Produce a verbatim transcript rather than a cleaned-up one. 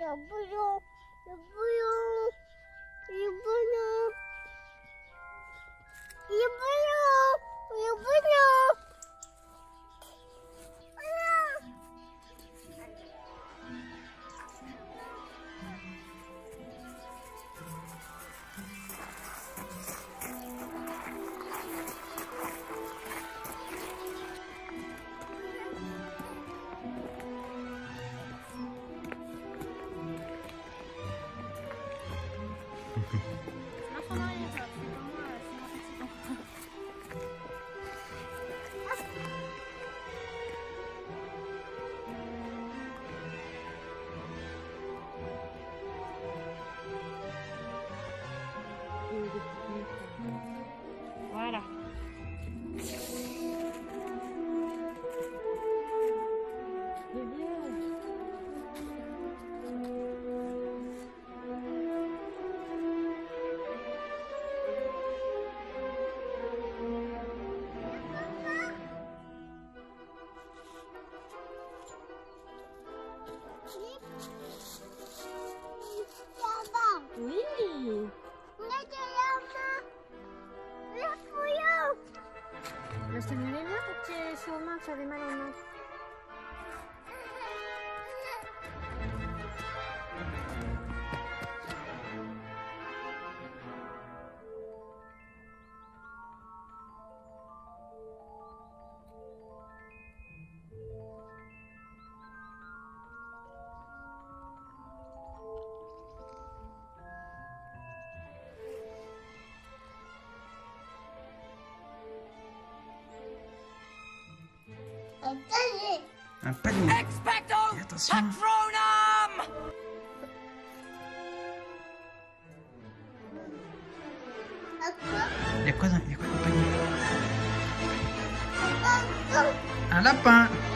여보요, 여보요, 여보요, 여보요, 여보요. Voilà. C'est bien. Oui. Je te mets les mains pour que tu aies chaud aux mains, tu avais mal aux mains. Un panier. Expecto Et attention. Patronum! Il y a quoi dans, il y a quoi dans le panier? Un lapin.